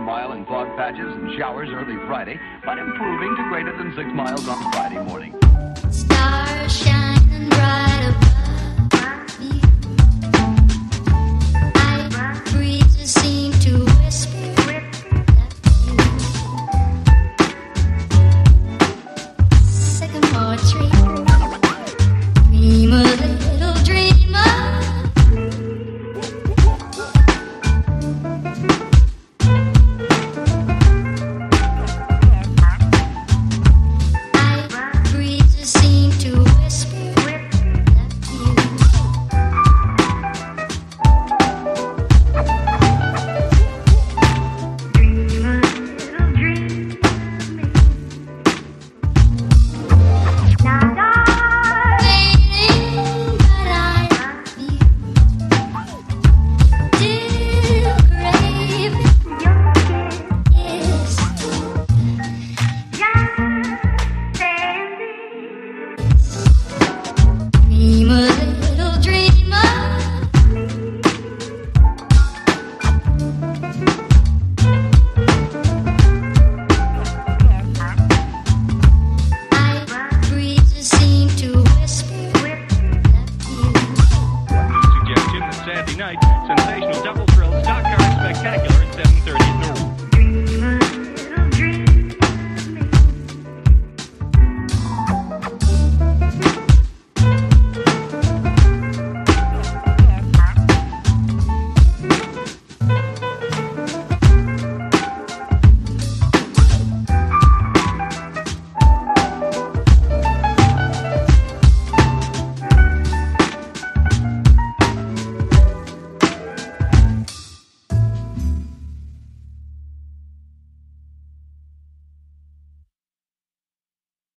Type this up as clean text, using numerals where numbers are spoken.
mile in fog patches and showers early Friday, but improving to greater than 6 miles on Friday morning. Stars shining bright above.